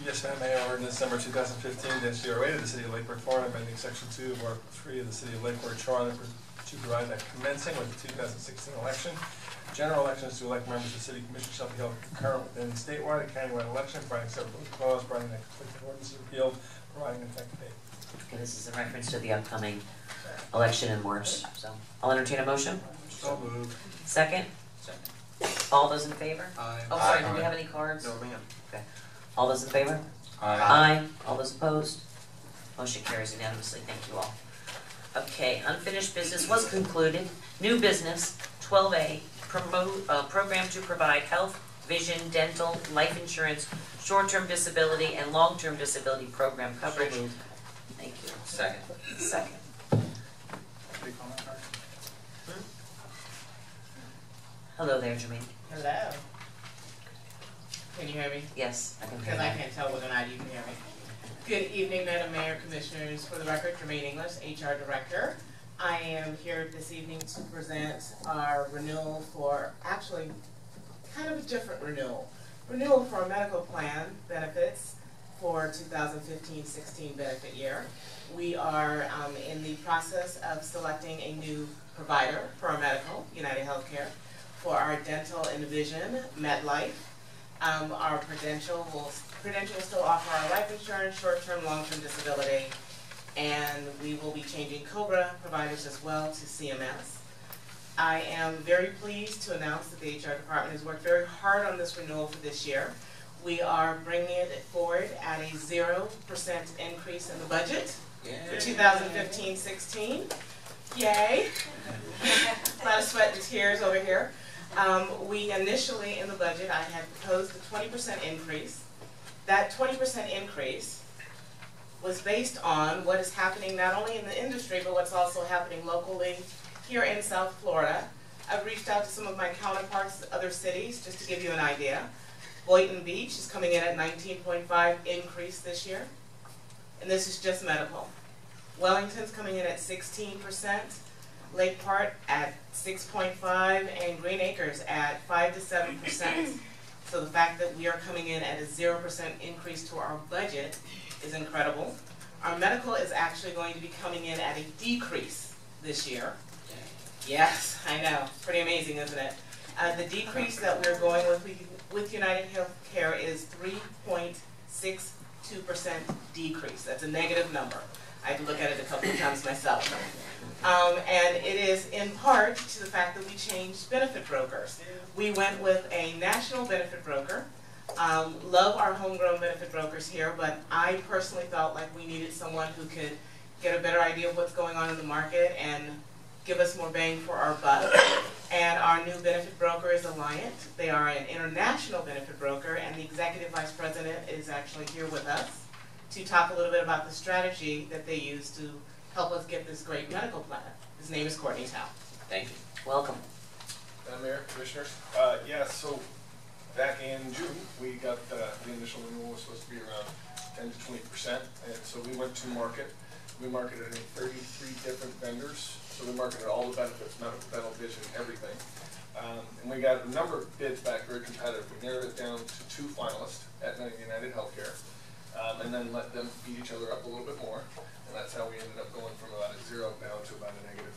Yes, ma'am. Mayor, ordinance number 2015-08 of the City of Lake Worth, Florida, amending Section 2 of Article 3 of the City of Lake Worth Charter to provide that commencing with the 2016 election, general elections to elect members of the City Commission shall be held concurrent with any statewide and countywide election, providing several clause, providing that conflicting ordinances are repealed, providing an effective date. Okay, this is in reference to the upcoming election in March, so I'll entertain a motion. So moved. Second? Second. All those in favor? Aye. Oh, sorry, Aye. do we have any cards? No, ma'am. Okay. All those in favor? Aye. All those opposed? Motion carries unanimously. Thank you all. Okay, unfinished business was concluded. New business, 12A, program to provide health, vision, dental, life insurance, short-term disability, and long-term disability program coverage. So moved. Thank you. Second. Second. Hello there, Jermaine. Hello. Can you hear me? Yes, I can hear Because I you. can't tell whether or not you can hear me. Good evening, Madam Mayor, Commissioners. For the record, Jermaine English, HR Director. I am here this evening to present our renewal for, actually, kind of a different renewal. Renewal for our medical plan benefits for 2015-16 benefit year. We are in the process of selecting a new provider for our medical, United Healthcare. For our dental and vision, MetLife. Our credential will still offer our life insurance, short-term, long-term disability, and we will be changing COBRA providers as well to CMS. I am very pleased to announce that the HR department has worked very hard on this renewal for this year. We are bringing it forward at a 0% increase in the budget for 2015-16. Yay! A lot of sweat and tears over here. We initially, in the budget, I had proposed a 20% increase. That 20% increase was based on what is happening not only in the industry, but what's also happening locally here in South Florida. I've reached out to some of my counterparts in other cities, just to give you an idea. Boynton Beach is coming in at 19.5 increase this year, and this is just medical. Wellington's coming in at 16%. Lake Park at 6.5, and Green Acres at 5 to 7%. So the fact that we are coming in at a 0% increase to our budget is incredible. Our medical is actually going to be coming in at a decrease this year. Yes, I know, pretty amazing, isn't it? The decrease that we're going with United Healthcare is 3.62% decrease. That's a negative number. I had to look at it a couple of times myself. And it is in part to the fact that we changed benefit brokers. We went with a national benefit broker. Love our homegrown benefit brokers here, but I personally felt like we needed someone who could get a better idea of what's going on in the market and give us more bang for our buck. And our new benefit broker is Alliant. They are an international benefit broker, and the executive vice president is actually here with us to talk a little bit about the strategy that they use to help us get this great medical plan. His name is Courtney Tao. Thank you. Welcome. Madam Mayor, Commissioners, so back in June, we got the initial renewal was supposed to be around 10 to 20%, and so we went to market. We marketed 33 different vendors, so we marketed all the benefits, medical, dental, vision, everything. And we got a number of bids back, very competitive. We narrowed it down to 2 finalists, Aetna and United Healthcare, and then let them beat each other up a little bit more. And that's how we ended up going from about a 0 down to about a negative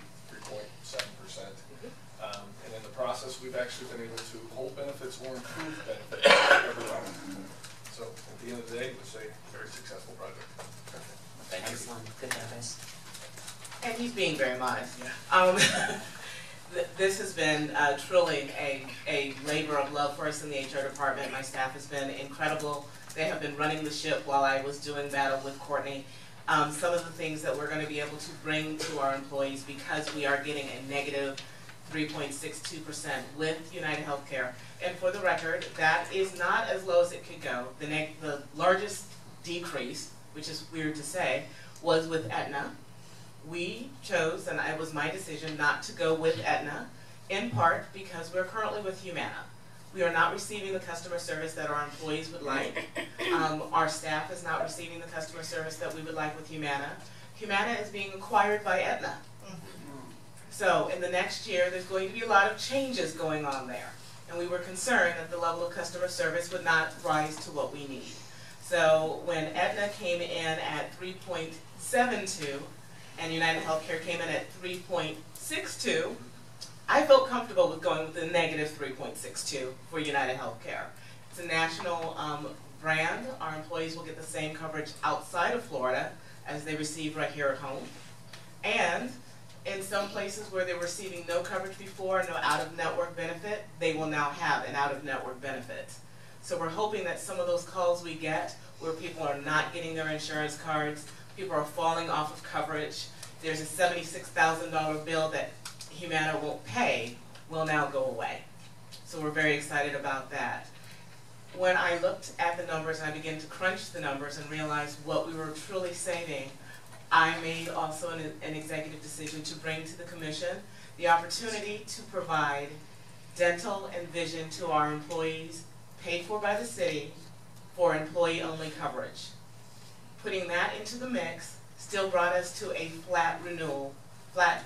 3.7%. And in the process, we've actually been able to hold benefits or improve benefits for everyone. So at the end of the day, it was a very successful project. Thank you. Excellent. Good job, guys. And he's being very modest. Yeah. This has been truly a labor of love for us in the HR department. My staff has been incredible. They have been running the ship while I was doing battle with Courtney. Some of the things that we're going to be able to bring to our employees, because we are getting a negative 3.62% with United Healthcare. And for the record, that is not as low as it could go. The largest decrease, which is weird to say, was with Aetna. We chose, and it was my decision, not to go with Aetna, in part because we're currently with Humana. We are not receiving the customer service that our employees would like. Our staff is not receiving the customer service that we would like with Humana. Humana is being acquired by Aetna. So in the next year, there's going to be a lot of changes going on there. And we were concerned that the level of customer service would not rise to what we need. So when Aetna came in at 3.72 and United Healthcare came in at 3.62, I felt comfortable with going with the negative 3.62 for United Healthcare. It's a national brand. Our employees will get the same coverage outside of Florida as they receive right here at home. And in some places where they were receiving no coverage before, no out-of-network benefit, they will now have an out-of-network benefit. So we're hoping that some of those calls we get where people are not getting their insurance cards, people are falling off of coverage, there's a $76,000 bill that Humana won't pay, will now go away. So we're very excited about that. When I looked at the numbers and I began to crunch the numbers and realize what we were truly saving, I made also an executive decision to bring to the commission the opportunity to provide dental and vision to our employees, paid for by the city, for employee-only coverage. Putting that into the mix still brought us to a flat renewal, flat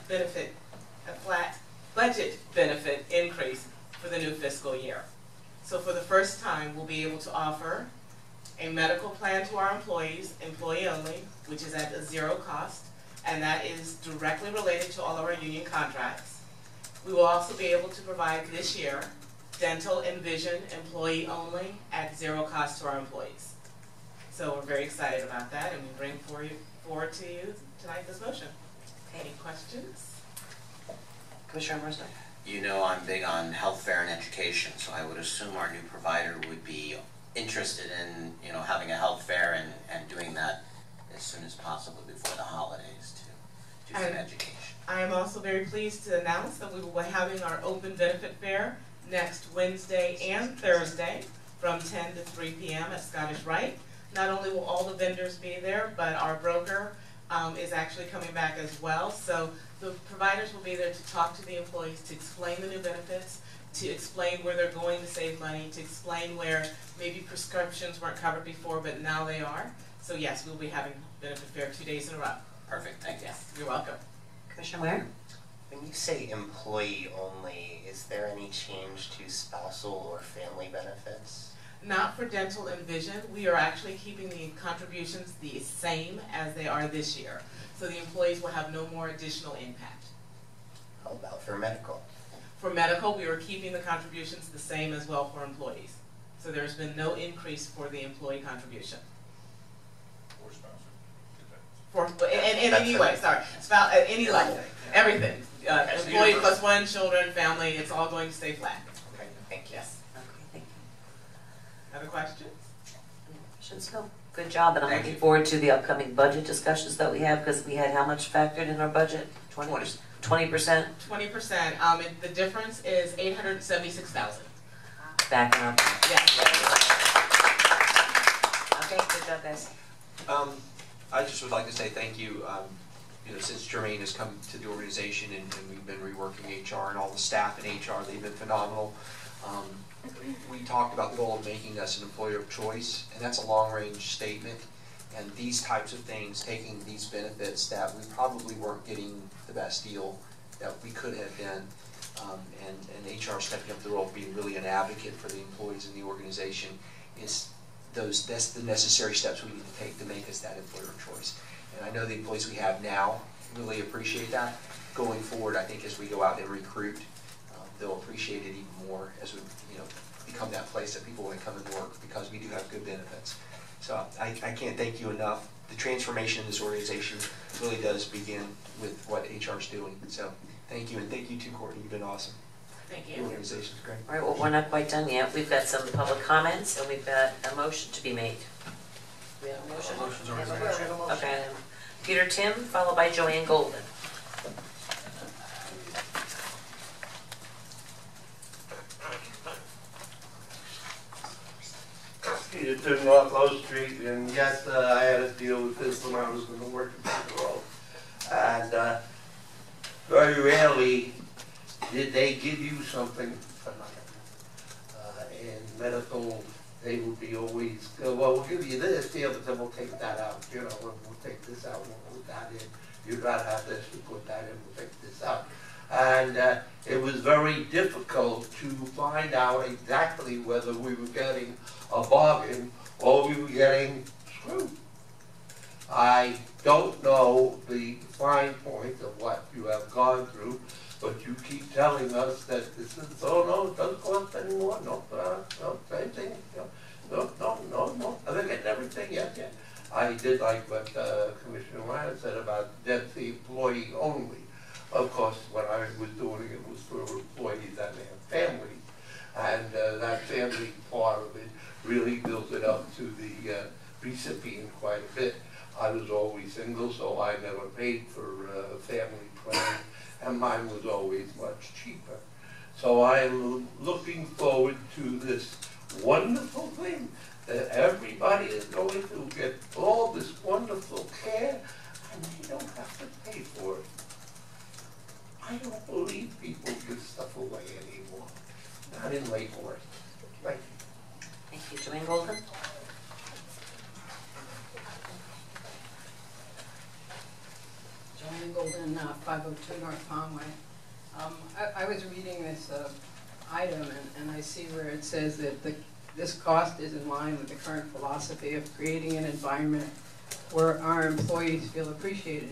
budget benefit increase for the new fiscal year. So for the first time, we'll be able to offer a medical plan to our employees, employee only, which is at a zero cost, and that is directly related to all of our union contracts. We will also be able to provide this year dental and vision employee only at zero cost to our employees. So we're very excited about that, and we bring forward to you tonight this motion. Any questions? Commissioner Mercer? You know I'm big on health fair and education, so I would assume our new provider would be interested in, you know, having a health fair and doing that as soon as possible before the holidays to do some education. I am also very pleased to announce that we will be having our open benefit fair next Wednesday and Thursday from 10 to 3 p.m. at Scottish Rite. Not only will all the vendors be there, but our broker is actually coming back as well. So the providers will be there to talk to the employees, to explain the new benefits, to explain where they're going to save money, to explain where maybe prescriptions weren't covered before, but now they are. So yes, we'll be having benefit fair 2 days in a row. Perfect, thank you. Yes, you're welcome. Commissioner Ware? When you say employee only, is there any change to spousal or family benefits? Not for dental and vision. We are actually keeping the contributions the same as they are this year. So the employees will have no more additional impact. How about for medical? For medical, we are keeping the contributions the same as well for employees. So there's been no increase for the employee contribution. For in any way, sorry. At any level, everything. Employee plus one, children, family, it's all going to stay flat. Okay, thank you. Yes. Okay, thank you. Other questions? So, good job, and I'm looking forward to the upcoming budget discussions that we have, because we had how much factored in our budget? 20%? 20%. The difference is $876,000. Backing up. Yes. Okay, good job, guys. I just would like to say thank you. You know, since Jermaine has come to the organization and we've been reworking HR and all the staff in HR, they've been phenomenal. We talked about the goal of making us an employer of choice, and that's a long-range statement. And these types of things, taking these benefits that we probably weren't getting the best deal that we could have been, and HR stepping up the role of being really an advocate for the employees in the organization, that's the necessary steps we need to take to make us that employer of choice. And I know the employees we have now really appreciate that. Going forward, I think as we go out and recruit, they'll appreciate it even more as we, you know, become that place that people want to come and work, because we do have good benefits. So I can't thank you enough. The transformation in this organization really does begin with what HR is doing. So thank you, and thank you too, Courtney. You've been awesome. Thank The you. organization's great. All right, well, we're not quite done yet. We've got some public comments, and we've got a motion to be made. We have a motion? Motion's already made. Okay. Peter Tim, followed by Joanne Golden. Peter Tim, North Low Street, and yes, I had to deal with this when I was going to work in Bureau. And very rarely did they give you something for nothing. In medical, they would be always, well, we'll give you this, yeah, but then we'll take that out, you know, we'll take this out, we'll put that in. You'd rather have this, we put that in, we'll take this out. And it was very difficult to find out exactly whether we were getting a bargain or we were getting screwed. I don't know the fine point of what you have gone through, but you keep telling us that this is, oh no, it doesn't cost anymore, no, same thing, no, they're getting everything, yes. I did like what Commissioner Ryan said about Dempsey employee only. Of course, when I was doing it was for employees that may have families, and that family part of it really built it up to the recipient quite a bit. I was always single, so I never paid for family plan, and mine was always much cheaper. So I am looking forward to this wonderful thing that everybody is going to get all this wonderful care, and they don't have to pay for it. I don't believe people give stuff away anymore, not in Lake Forest. Thank you. Thank you. Joanne Golden? Joanne Golden, 502 North Conway. I was reading this item, and I see where it says that this cost is in line with the current philosophy of creating an environment where our employees feel appreciated.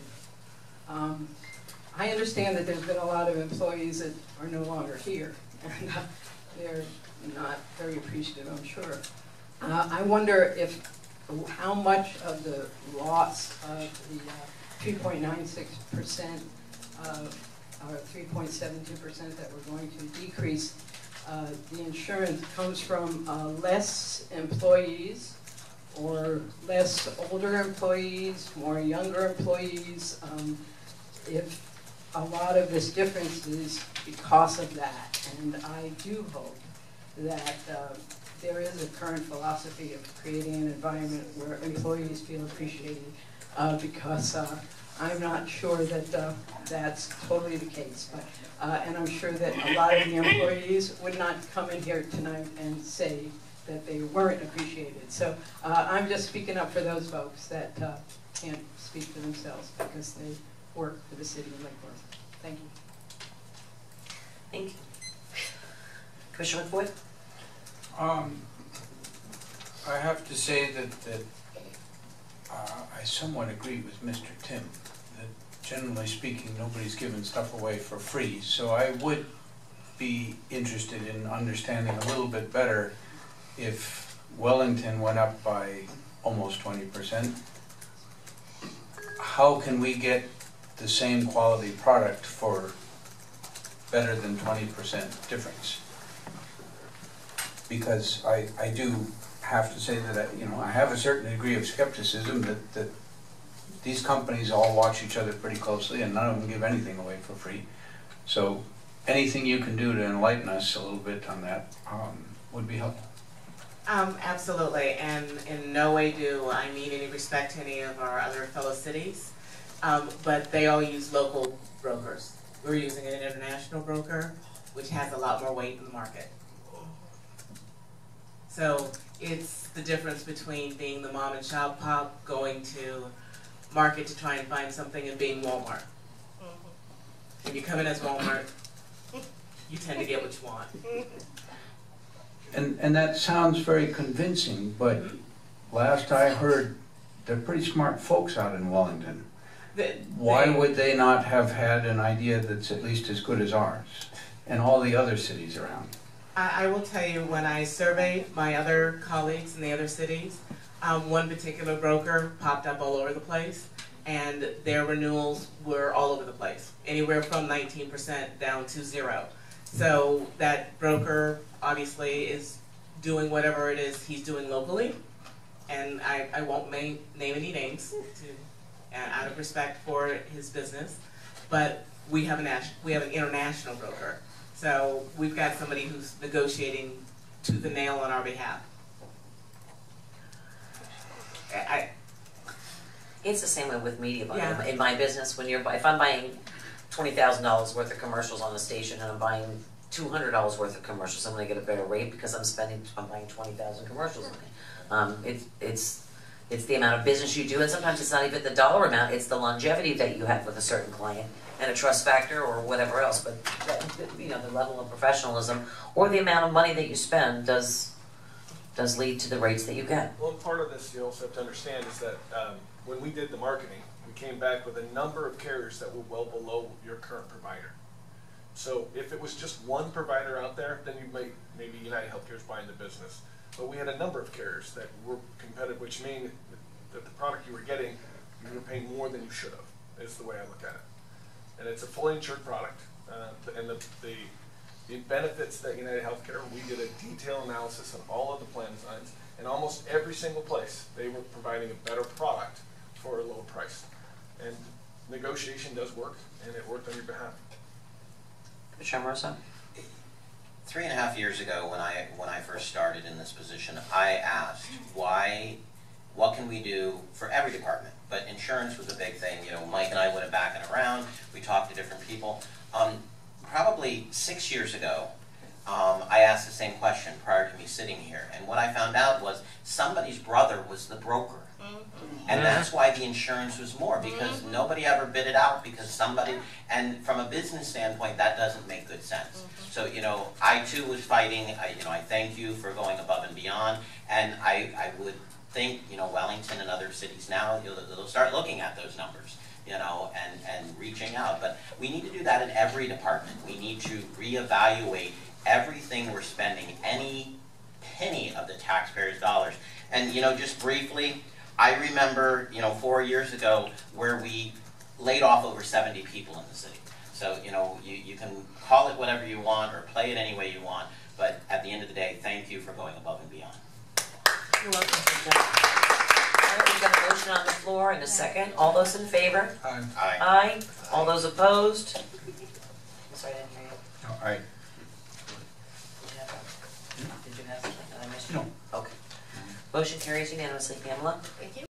I understand that there's been a lot of employees that are no longer here, and they're not very appreciative, I'm sure. I wonder how much of the loss of the 3.96% or 3.72% that we're going to decrease the insurance comes from less employees, or less older employees, more younger employees. If a lot of this difference is because of that, and I do hope that there is a current philosophy of creating an environment where employees feel appreciated, because I'm not sure that that's totally the case. But, and I'm sure that a lot of the employees would not come in here tonight and say that they weren't appreciated. So I'm just speaking up for those folks that can't speak for themselves because they work for the city of Lake Forest. Thank you. Thank you. Commissioner McBoyd? I have to say that I somewhat agree with Mr. Tim, that generally speaking, nobody's giving stuff away for free. So I would be interested in understanding a little bit better if Wellington went up by almost 20%. How can we get the same quality product for better than 20% difference? Because I do have to say that I have a certain degree of skepticism that these companies all watch each other pretty closely and none of them give anything away for free. So anything you can do to enlighten us a little bit on that would be helpful. Absolutely, and in no way do I mean any respect to any of our other fellow cities, but they all use local brokers. We're using an international broker, which has a lot more weight in the market. So it's the difference between being the mom and shop pop, going to market to try and find something, and being Walmart. When you come in as Walmart, you tend to get what you want. And that sounds very convincing, but last I heard, they're pretty smart folks out in Wellington. Why would they not have had an idea that's at least as good as ours and all the other cities around? I will tell you, when I surveyed my other colleagues in the other cities, one particular broker popped up all over the place, and their renewals were all over the place, anywhere from 19% down to 0. So that broker obviously is doing whatever it is he's doing locally, and I won't name any names out of respect for his business, but we have an international broker. So we've got somebody who's negotiating tooth and nail on our behalf. It's the same way with media buying. Yeah. In my business, if I'm buying $20,000 worth of commercials on the station and I'm buying $200 worth of commercials, I'm going to get a better rate because I'm buying 20,000 commercials. It's the amount of business you do, and sometimes it's not even the dollar amount, it's the longevity that you have with a certain client and a trust factor or whatever else. But the level of professionalism or the amount of money that you spend does does lead to the rates that you get. Well, part of this you also have to understand is that when we did the marketing, we came back with a number of carriers that were well below your current provider. So if it was just one provider out there, then maybe United Healthcare is buying the business. But we had a number of carriers that were competitive, which means that the product you were getting, you were paying more than you should have, is the way I look at it. And it's a fully insured product, and the benefits that United Healthcare, we did a detailed analysis on all of the plan designs, and almost every single place, they were providing a better product for a lower price. And negotiation does work, and it worked on your behalf. Commissioner Amoruso? 3.5 years ago, when I first started in this position, I asked what can we do for every department? But insurance was a big thing. You know, Mike and I went back and around. We talked to different people. Probably 6 years ago, I asked the same question prior to me sitting here, and what I found out was somebody's brother was the broker. And that's why the insurance was more, because nobody ever bid it out because somebody, and from a business standpoint, that doesn't make good sense. So, you know, I too was fighting. I thank you for going above and beyond, and I would think, you know, Wellington and other cities now, they'll start looking at those numbers, you know, and reaching out. But we need to do that in every department. We need to reevaluate everything we're spending, any penny of the taxpayers' dollars. And, you know, just briefly, I remember, you know, 4 years ago where we laid off over 70 people in the city. So, you know, you can call it whatever you want or play it any way you want, but at the end of the day, thank you for going above and beyond. You're welcome, Mr. All right, we've got a motion on the floor and a second. All those in favor? Aye. Aye. Aye. All those opposed? I'm sorry, I didn't hear you. No, aye. Did you have something that I missed? No. Okay. Motion carries unanimously. Pamela? Thank you.